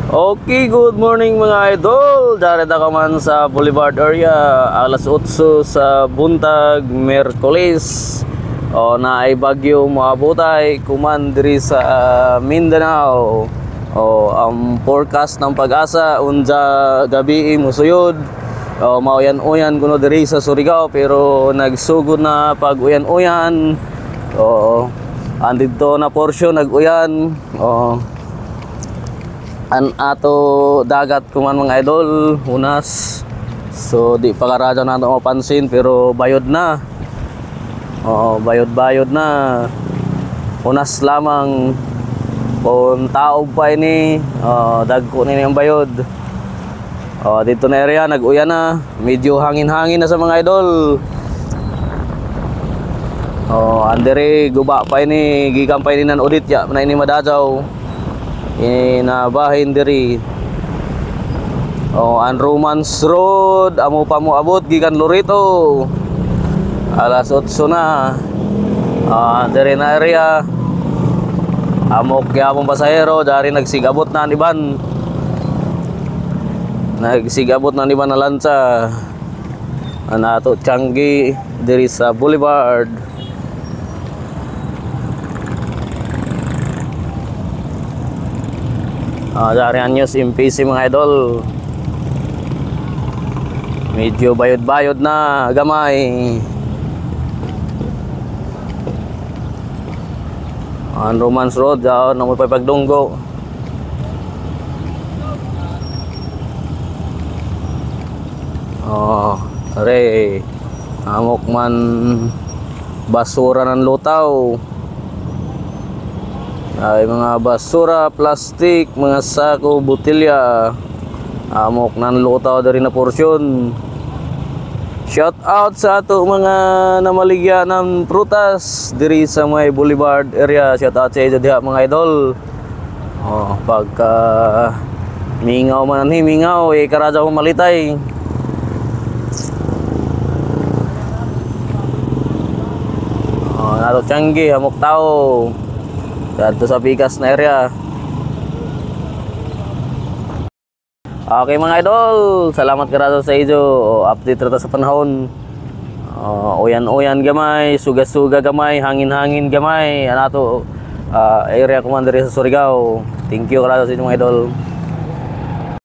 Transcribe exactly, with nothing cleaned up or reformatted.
Okay, good morning mga idol. Darita ka man sa Boulevard area, alas otso sa buntag, Merkoles. O na ay bagyo maabotay kuman diri sa uh, Mindanao. O ang forecast ng pag-asa unja gabi musuyod. O mauyan-uyan kuno diri sa Surigao pero nagsugod na pag-uyan-uyan. O andito na portion nag-uyan. O an ato dagat kuman mga idol unas, so di pa karadyo na nato mapansin pero bayod na. Oo, bayod-bayod na, unas lamang kung taob pa ini. uh, dagko nini ang bayod. uh, dito na area nag-uyan na, medyo hangin-hangin na sa mga idol. oh, andere guba pa ini, gikan pa ini nan audit ya na ini madajaw inabahin diri. Oh, an Romance Road amo pa mo abot gikan Loreto alas otso na. Ah, diri na area amo kaya mong pasahero dari nagsigabot na iban, nagsigabot na iban na lansa anato Changi diri sa Boulevard. Uh, dari ang news M P C mga idol, medyo bayod-bayod na gamay. Ang Romance Road daw na mo pa pagdunggo. Oh, are amok man basura ng lutaw. Ay mga basura, plastik, mga sako, butilya, amok nan lutaw dari na porsyon. Shout out sa ato mga namaligya ng prutas diri sa may Boulevard area. Shout out sa iyo diha mga idol. Oh, pagka mingaw man ni mingaw eh karadyo ko malitay. Oh, nato Changi amok tao dito sa Pikas na area. Okay mga idol, salamat karado sa iyo. Update rata sa panahon. uh, Uyan-uyan gamay, suga-suga gamay, hangin-hangin gamay anato uh, area commander sa Surigao. Thank you karado sa inyo mga idol.